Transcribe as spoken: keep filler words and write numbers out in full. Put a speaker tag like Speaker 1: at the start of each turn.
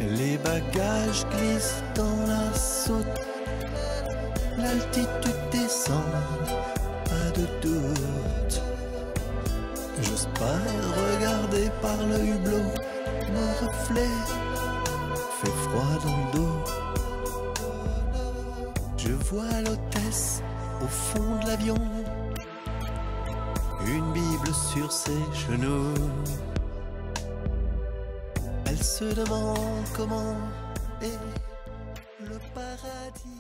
Speaker 1: Les bagages glissent dans la soute, l'altitude descend, pas de doute. J'espère regarder par le hublot, mon reflet fait froid dans le dos. Je vois l'hôtesse au fond de l'avion, une Bible sur ses genoux. Elle se demande comment est le paradis.